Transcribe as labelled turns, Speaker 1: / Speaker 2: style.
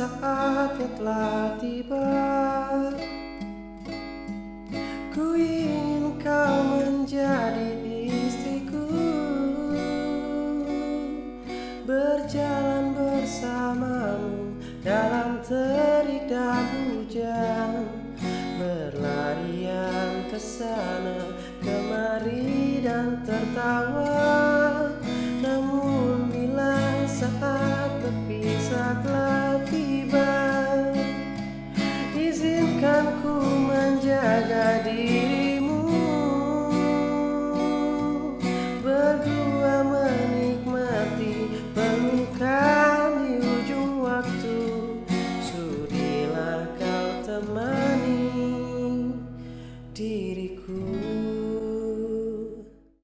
Speaker 1: saatnya telah tiba. Ku ingin kau menjadi istriku, berjalan bersamamu dalam terik dan hujan.